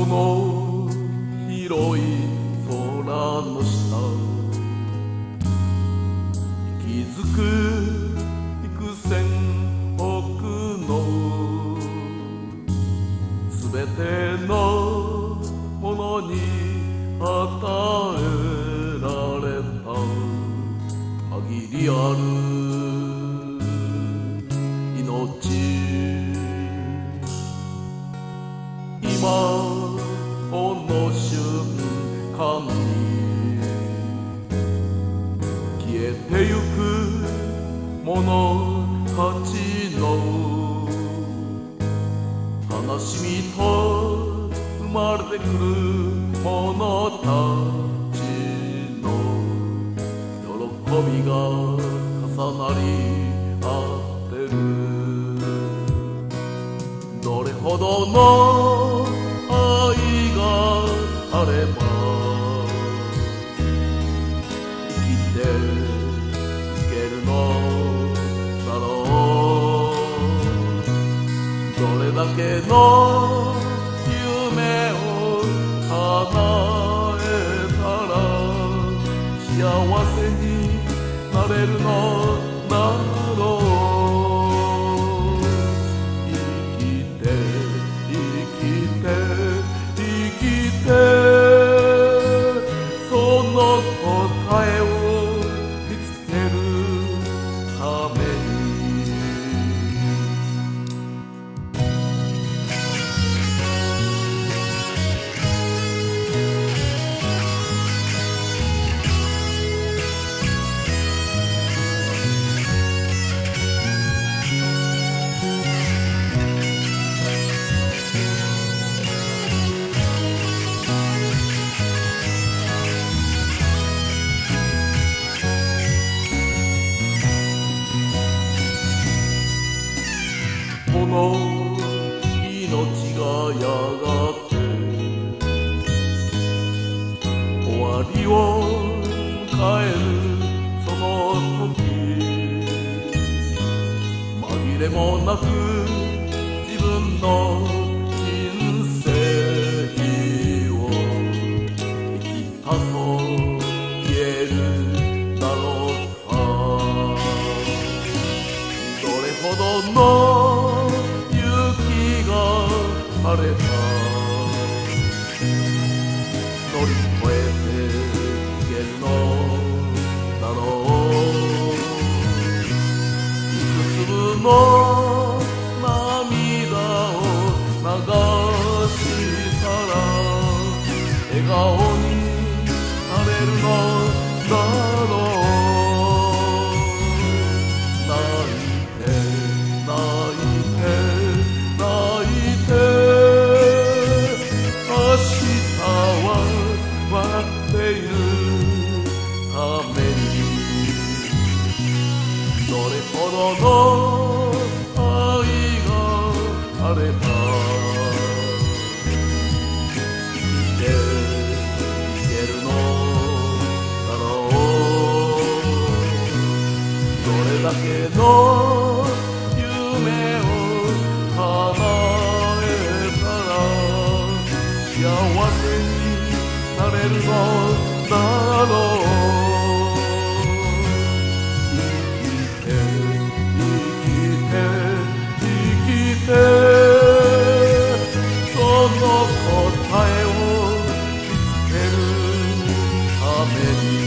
の広い空の下気づく幾千億のすべてのものに与えられた限りある命今この瞬間に消えてゆくものたちの悲しみと生まれてくるものたちの喜びが重なり合ってるどれほどの愛があれば生きていけるのだろうどれだけの夢を叶えたら幸せになれるのだろうその答えを見つけるためにこの命がやがて終わりを迎えるその時紛れもなく自分の人生を生きたと言えるだろうかどれほどのあれば乗り越えていけるのだろういくつ粒の涙を流したら笑顔になれるのだろうどれほどの愛があれば生きていけるのだろうどれだけの夢を叶えたら幸せになれるのだろうその答えを見つけるために